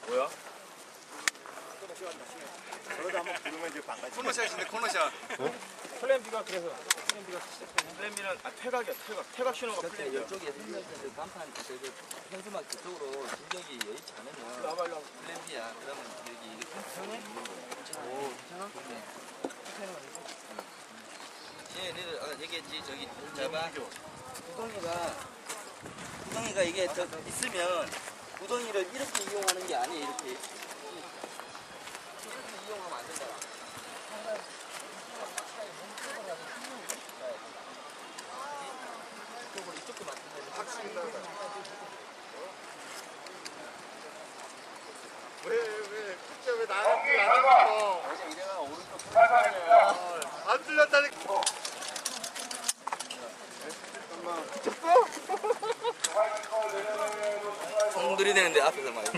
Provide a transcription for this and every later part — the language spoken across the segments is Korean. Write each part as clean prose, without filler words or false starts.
뭐야? 저러다 한번 부르면 이제 반가지. 코너샷인데 코너샷. 플랜비가 그래서 플랜비는 퇴각이야 퇴각 신호가 플랜비야. 이쪽에 생명들 간판 저기 현수막 그쪽으로 진격이 여의치 않으면 플랜비야. 그러면 여기 형님? 오, 괜찮아? 네. 예, 얘기했지 저기 잡아. 구덩이가 이게 저 있으면 구덩이를 이렇게 이용하는 게 아니에요. 이렇게 이용하면 안 된다. 이쪽도 맞는데. 왜 진짜 왜 나한테 안 왔어? 이래가 오른쪽 안 들렸다니까. 엉들이 되는데 앞에서 막.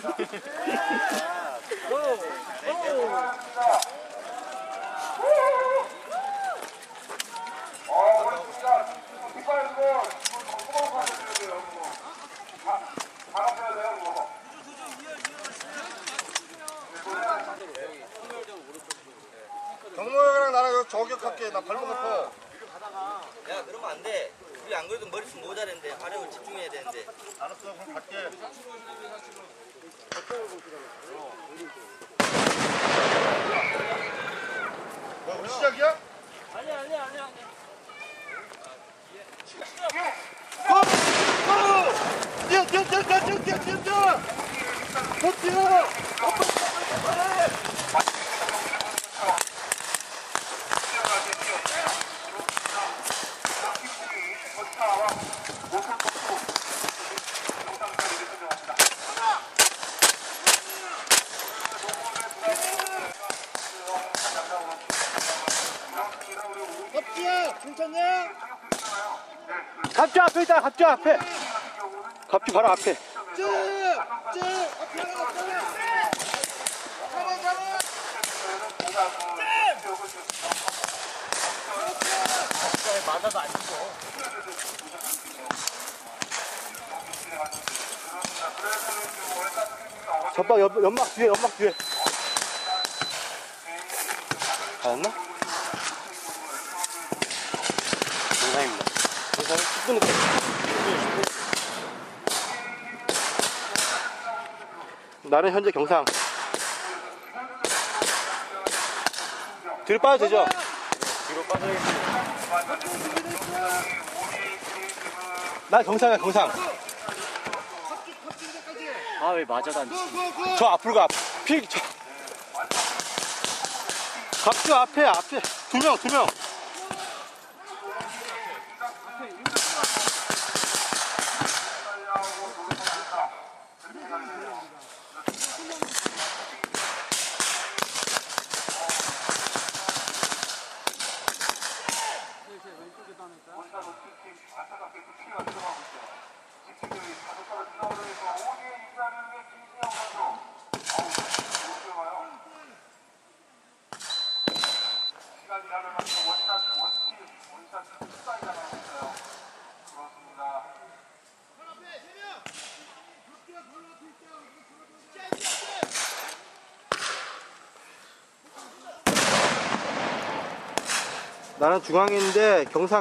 경모형이랑 나랑 여기 저격할게. 나 발목 아파. 야, 그러면 안 돼. 우리 안 그래도 머릿속 모자란데 화력을 집중해야 되는데. 알았어, 그럼 갈게. 뭐 우리 시작이야? 아니야. 뛰어! 갑주야, 괜찮냐? 갑주 앞에 있다. 갑주 앞에. 갑주 바로 앞에. 쭉! 앞에 하나 없잖아! 잡아! 맞아도 안 죽어. 전방 연막 뒤에. 가였나? 영상입니다. 영상이 10분 나는 현재 경상. 뒤로 빠져도 되죠? 뒤로 빠져야겠습니다. 나 경상이야, 경상. 아, 왜 맞아도 안 지? 저 앞으로 가. 갑주 앞에. 두 명. 나는 중앙인데 경상.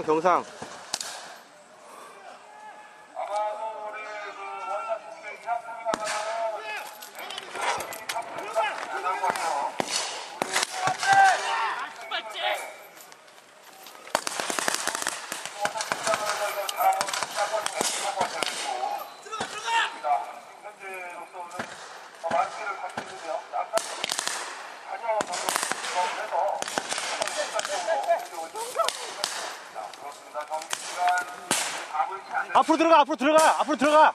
앞으로 들어가.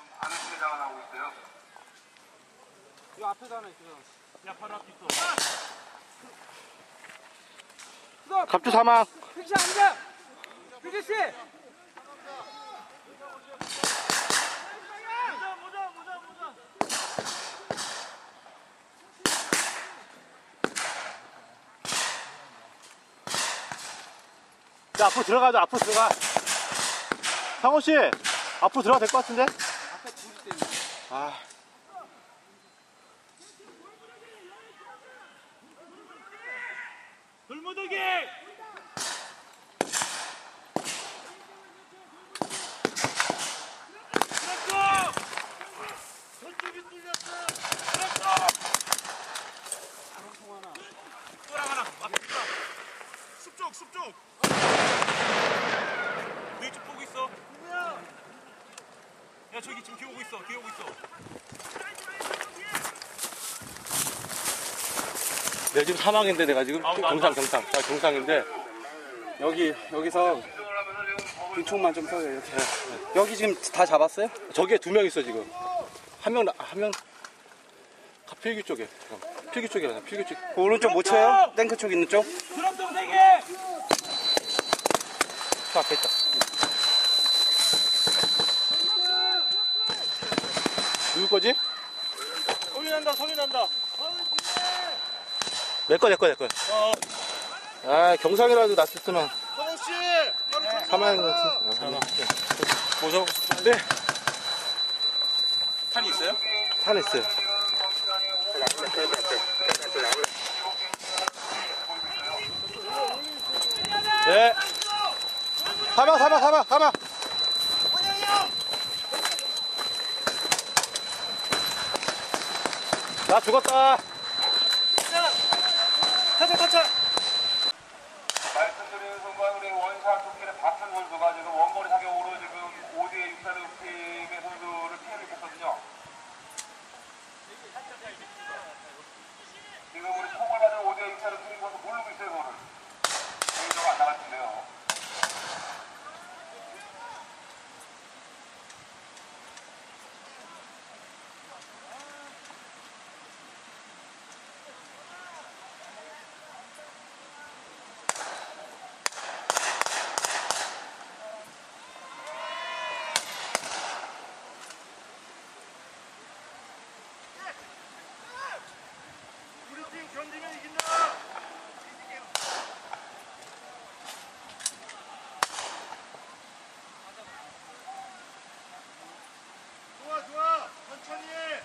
이 앞에도 하나 있어. 야 바로 앞에 있어. 갑주 사망. 필시 앉아. 필시. 자, 앞으로 들어가. 상호씨, 앞으로 들어가도 될 것 같은데? 앞에 둘이 때문에. 아. 돌무더기. 저쪽이 뚫렸어. 돌아가나. 숲쪽. 너 이쪽 보고 있어. 야 저기 지금 기어오고 있어. 내가 지금 사망인데 내가 지금 경상인데 여기서 중총만 좀 서요 이렇게. 여기 지금 다 잡았어요? 저기에 2명 있어 지금. 한 명 필기 쪽에. 필기 쪽이라서 필기 쪽. 그 오른쪽 못 쳐요? 탱크 쪽 있는 쪽? 드럼통 3개. 저 앞에 있다. 누구 거지? 소리 난다. 내 거야. 아 경상이라도 놨었으면 선호 씨. 사망인 것 같은데. 뭐 잡고 싶어? 네. 탄이 있어요? 탄했어요. 네. 사망. 나 죽었다. 타차. 말씀드리는 순간 우리 원샷 토끼는 박현 선수가 지금 원거리 사격으로 지금 5대 6사는 팀의 선수를 피해를 입혔거든요. 지금 우리 총을 받은 5대 6사는 팀 선수 모르고 있어요, 그거를. 개인적으로 안 나갔는데요. 우리 팀 견디면 이긴다. 좋아. 천천히 해.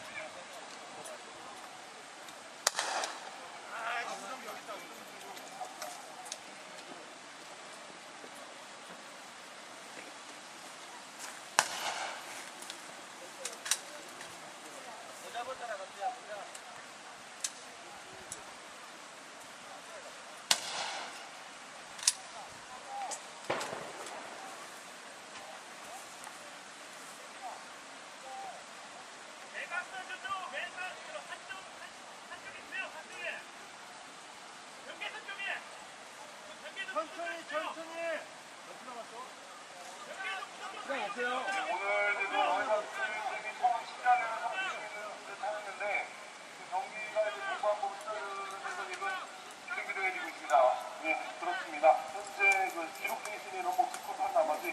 천천히. 오늘 지금 원샷 팀이 처음 시작하면서 하였는데 그 경기가 이제 무관부 시작하면서 지금 준비되어지고 있습니다. 네, 그렇습니다. 현재 그 기록 중이신의 로봇 스코판 나머지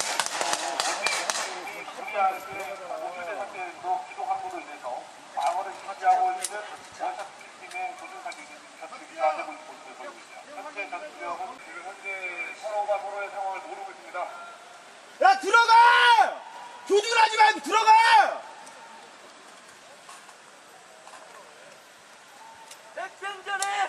우리한테 모든 상태에서 기록 확보로 인해서 방어를 유지하고 있는 원샷 팀의 조준사격이 전투기가 안 되고 있는 모습을 보이고 있어요. 현재 전투력은 지금 현재 서로가 서로의 상황을 모르고 있습니다. 야 들어가! 조준하지 말고 들어가! 백병전에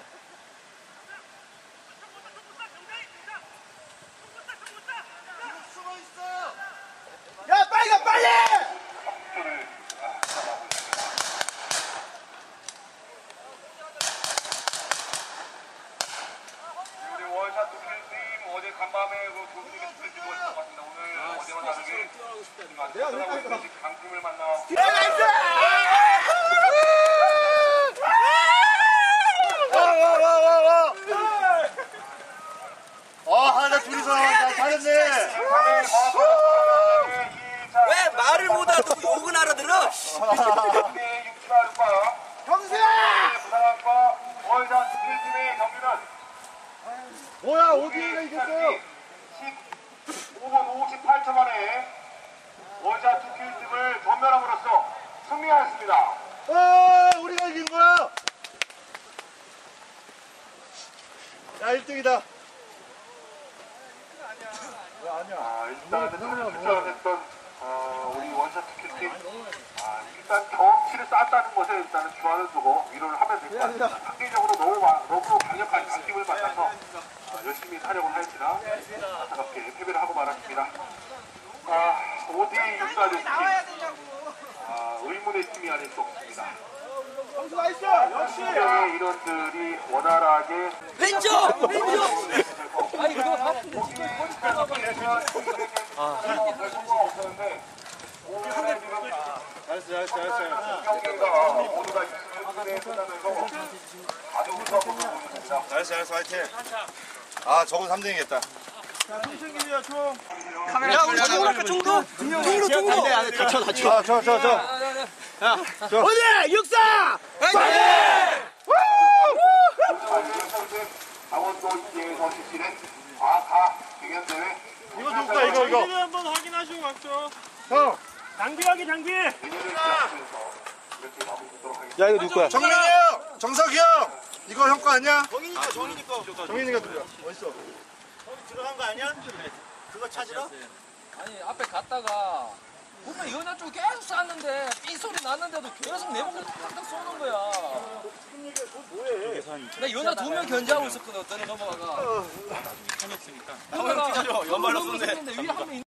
숨어 있어. 야 빨리 가 빨리! 목표를 잡아보고 있습니다. 우리 원샷 도킬팀 어제 간밤에 그 교수님이 스트레스 주었을 것 같습니다. 오늘 어제와 다르게 내가 왜 강팀을 만나 하나 둘이서 잘했네. 왜 말을 못 알아듣고 욕은 알아들어? 형수야! 부산학과 원샷 도킬팀의 경기는 뭐야 어디가 이겼어? 15분 58초 만에 원샷 도킬팀을 전멸함으로써 승리하였습니다. 우리가 이긴 거야. 야 1등이다. 일단은 출전했던 우리 원샷 티켓팅. 일단 경험치를 쌓았다는 것에 일단은 주안을 두고 위로를 하면 될 것 같습니다. 상대적으로 너무 강력한 강팀을 만나서 열심히 하려고 하였으나 안타깝게 패배를 하고 말았습니다. OD 육사대 팀 의문의 팀이 아닐 수 없습니다. 점수 나이스! 역시! 신경의 인원들이 원활하게 왼쪽! 아니 그거 바쁜데 잘했어. 모두가 이승에 끝나면서 아주 우수하고 보였습니다. 잘했어, 화이팅. 아, 저건 3등이겠다. 자, 총 챙기세요, 총. 야 우리 중으로 할까 중으로? 중으로 어디 육사 강원도 시에서 실시된 과카 경연대회 이거 누구야, 이거. 한번 확인하시고 갔죠. 형. 장비하기 장비. 내년을 기약하면서 이렇게 마무리하도록 하겠습니다. 야 이거 누구야 정민이 형! 정석이 형! 이거 형 거 아니야? 정민이가 누구야? 어딨어? 들어간 거 아니야? 그거 찾으러? 아니 앞에 갔다가 보면 연하 쪽 계속 쐈는데 삐 소리 났는데도 계속 내보고 탁탁 쏘는 거야. 나 연하 2명 견제하고 있었거든. 어떤 애 넘어가가. 편했으니까. 연발로 쏘는데 위에 한 명